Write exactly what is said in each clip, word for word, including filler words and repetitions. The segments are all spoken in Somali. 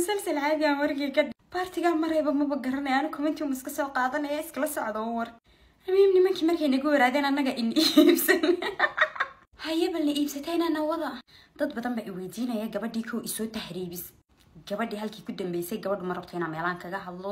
مسلسل عادي aan warkii ka baartiga marayba ma bagaranay aan comment um iska soo qaadanaya iska la socdo war amim nimankii markay nagu waraadeen anaga in iibsan hayba la iibsatayna nawada dad badan ba i weydiinaya gabadhii koo isoo tahriibis gabadhii halkii ku dambeysay gabadhu ma rabto inaan meelaan kaga hadlo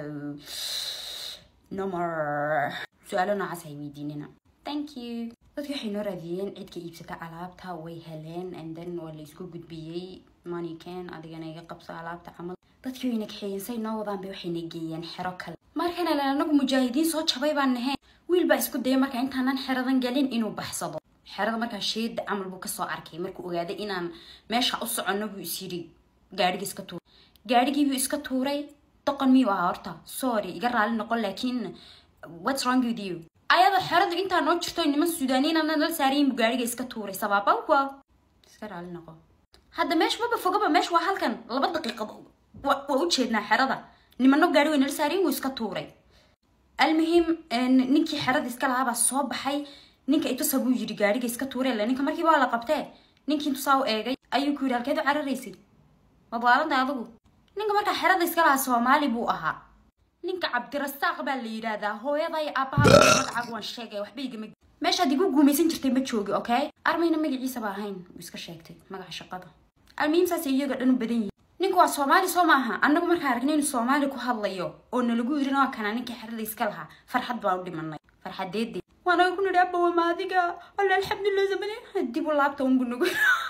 no more su'aalo noocaas ay weydiinina thank you dadkii waxay noo raadiyeen cidka iibsata alaabta way heleen and then waa la isku gudbiyay money can adigana iga qabso alaabta camal dadkii way nagxeeyeen noo wadaan bay waxay nageeyeen xero kale markana la anagu mujaahidiin soo jabay baan nahay wiil baa isku dayay marka intaanan xeradan galin inuu baxsado xerada marka sheed amal buu ka soo arkay markuu ogaaday inaan meesha u socono buu isiri gaadhiga iska tuuray gaadhigii buu iska tuuray doqon miyuu ahaa horta sorry iga raali noqon laakiin what's wrong with you ayada xerada inta noo jirto niman Suudaaniin aan la saareen buu gaadhiga iska tuuray sababa waa iska raali noqon hadda meesh ma fogaba meesh waa halkan laba daqiiqad waa u jeednaa xerada nimanno gaadhiga nala saareen buu iska tuuray almuhim ninkii xerada iska laaba soo baxay ninka inta sabu yiri gaadhiga iska tuuray la ninka markii baa la qabtay ninkii inta soo eegay ayuu ku yiri halkeed u cararaysay wadaalada adigu ninka marka xerada iska laha Soomaali buu ahaa ninka Cabdirasaaq baa la yiraahdaa hooyaday aabaha magaca waan sheegay waxba igama meesha digu guumaysan jirtay ma joogi okay armayna magaciisa baa ahayn iska sheegtay magaca shaqada almiin saas iyaga dhan badan yihiin ninku waa Soomaali soo maaha annagu marka aragnay in Soomaali ku hadlayo oo nalagu yirina kana ninka xerada iska laha farxad baa u dhimanay farxadeed وانا كنا نلعب وماذيكا ولا الحمد لله زماني هديبو اللابتوب ونقول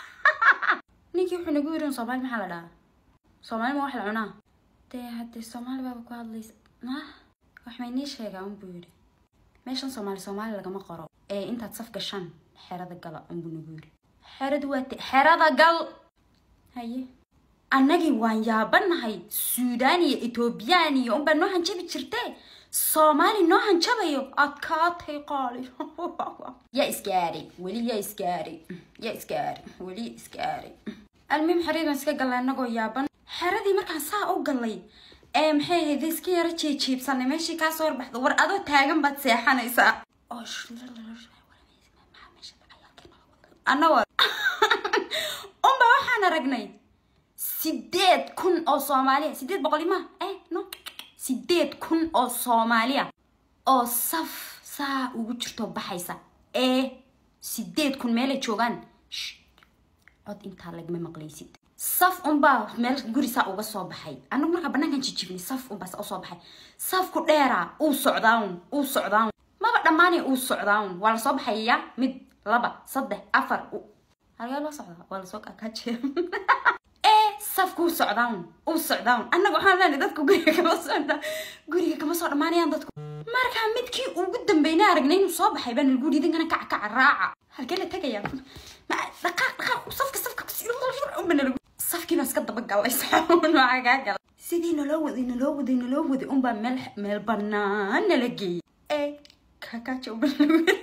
نيجي وحنا نقول صومال محل لا صومال ما واحد عنا تي حتى الصومال بابا كواد ليس ما وحمينيش هيك عم بيقول ماشان صومال صومال لقى ما قرأ إيه أنت تصفق الشن حرادة قلا عم بنقول حراد وات حرادة قل هاي أناجي وان يابن هاي سوداني إثيوبياني أم بنوها نجيب تشرتي Somali no han chabayo adkaatay qaali ya iskaari wali ya iskaari ya iskaari wali iskaari almim xariiban iska galay anago yaaban xaradii markaan saa u galay ee maxay ahayd iska yara jeejibsanay meeshii ka soo baxdo war adoo taagan baad seexanaysaa anawa umba waxaan aragnay sideed kun oo Soomaali sideed boqol ma eh no sideed kun oo Soomaaliya oo saf saa ugu jirto baxaysa ee sideed kun meel ay joogan cod inta lagma maqlaysid saf umba meel guri saa uga soo baxay anagu marka banaankan jijibni saf umba saa soo baxay safku dheera uu socdaan uu socdaan maba dhamaanay uu socdaan wala soo baxaya mid laba saddex afar halka la socda wala soo ka jeer safku socdaan uu socdaan anagu waxaan leenahay dadku guriga kama soo guriga kama soo dhamaanayaan dadku marka midkii ugu dambeeyay aragnay inuu soo baxay baan lagu dhidin kana kac kac raaca halkee la tagaya ma dhaqaaq dhaqaaq safka safka umana lagu safkii baan iska daba galay saxoon waa gaagal sidii naloo waday naloo waday naloo waday umba meel meel banaan la geeyay ee ka ka jooban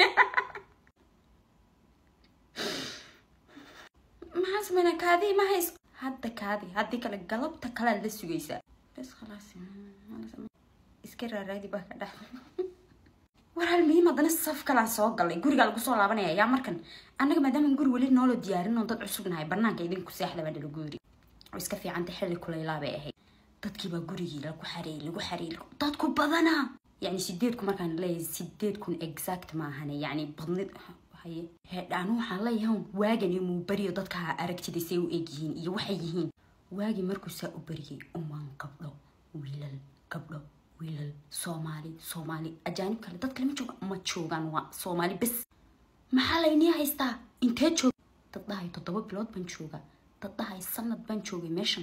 ma hasmana kaadi ma hays hadda kaadi hadii kala galabta kala la sugaysa bas خلاص iska raadi baa ka dhaxay waral miin madana saf kala soo galay guriga lagu soo laabanaya yaa markan anaga maadaama guri wali noolo diyaarin oo dad cusubnahay banaanka idin ku seexda baan lagu guri oo iska fiican ta xilli kulayla bay ahayd dadkii baa gurigii lagu xareeyay lagu xareeyay dadku badana yani sideed ku markaan leeyahay sideed kun exact ma ahane yani badnid haye heedaan waxaan leeyahay waagan iyo bariyo dadka aragtida say u eegyihiin iyo waxay yihiin waagi markuu saa u bariyay umaan qabdho wiilal qabdho wiilal Soomaali Soomaali ajaanib kale dad kale ma jooga ma joogan waa Soomaali bas maxaa laynii haystaa intee joog dad dhahay toddoba bilood baan jooga dad dhahay sanad baan joogay meeshan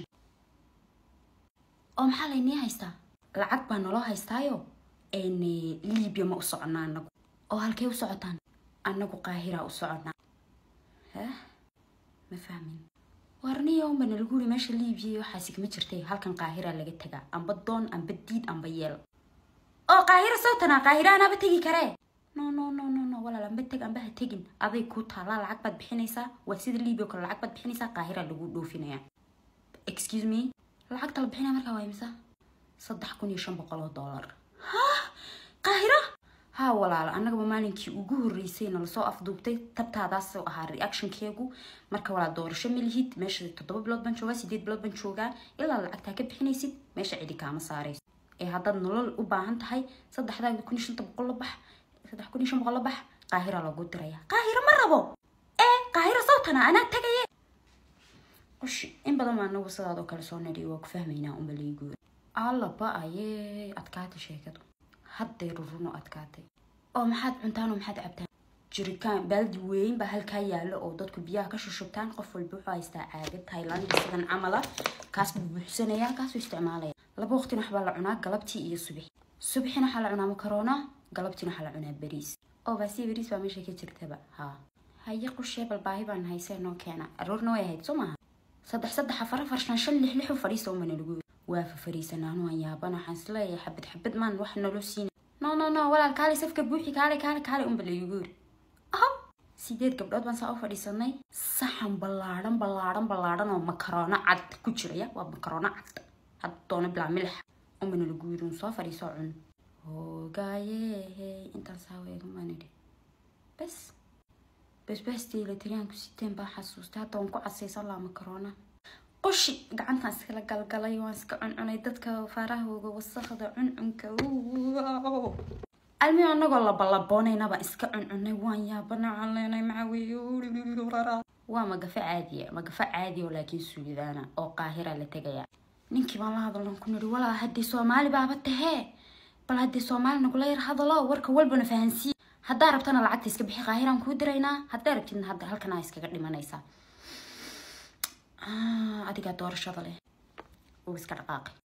oo maxaa laynii haystaa lacag baan nolo haystaayo een Liibiya ma u soconaa anagu oo halkee u socotaan anagu qaahira u socona ha ma fahmin warniyo ma lagu yiri meesha Liibiya waxa si kama jirtay halkan qaahira laga taga amba doon amba diid amba yeel oo qaahira sawtana qaahira ana ba tagi kare no no no no no wala lamba tag amba ha tagin aday ku taala lacag bad bixinaysa waa sida Liibiya kale lacag bad bixinaysa qaahira lagu dhoofinaya excuse me lacag tal bixina marka waa imisa saddex kun iyo shan boqol oo dollar ha qaahira ها walaal anaga maalinkii ugu horeysayna la soo afduubtay tabtaadaas oo ahaa reaction keegu marka walaal doorasho milihid meesha toddoba bilood ban joogaa sideed bilood ban joogaa ilaa lacagta ka bixinaysid meesha cidi kaama saarayso ee haddaad nolol u baahan tahay saddexdaada kun iyo shanta boqol bax saddex kun iyo shan boqol bax qaahira lagu diraya qaahira ma rabo ee qaahira sawtana ana tagaye qosh in badan ma anagu sidaad oo kale soo nari waa ku fahmaynaa um baliigo alla ba ayee adkaata sheekadu hadday ruruno adkaatay oo maxaad cuntaan oo maxaad cabtaan jirikaan baldi weyn ba halka yaalo oo dadku biyaha ka shushubtaan qof walba wuxuu haystaa caagad Thailand sidan camala kaas buuxsanaya kaas uu isticmaalaya laba waqti wax baa la cunaa galabtii iyo subax subaxina waxa la cunaa makarona galabtiina waxa la cunaa bariis oo baasi bariis baa meesha ka jirtaba ha haye qoshee bal baahi baan haysanoo keena aroorna way ahayd Soomaa saddex saddex afar afar shan shan lix lix fariiso ma nalagu waa fariisanaan waan yaabana waxaan isleeyahay xabad xabad maan wax nolol siin no no no walaal kaali safka buuxi kaali kaali kaali um baleeyo ah sideed gabdhood baan saa u fadhiisanay saxan ballaaran ballaaran ballaaran oo makarona cad ku jiraya waa makarona cad haddoona bilaa milix um nalagu yirun soo fadhiiso cun hogaaye intaan saa weego maanidi bas bas bas tiila tiraan ku siteen baa xasuustaa toon ku casaysan la makarona qoshi gacantan iskala galgalay waan iska cuncunay dadka faarahooga wasakhda cuncunka almi anagoo la balaboonayna ba iska cuncunay waan yaabana caleenay macaawiyo waa magafa caadi magafa caadi oo laakiin suulidaana oo qaahira la tagaya ninkii baan la hadalno ku niri walaa hadii Soomaali baaba tahee bal hadii Soomaali nagu la yar hadalo warka walbana fahansi hadaa rabtana lacagta iska bixi qaahiraan ku diraynaa hadaa rabtidna hadda halkan ay iskaga dhimanaysaa adiga doorashada leh oo iska dhaqaaqay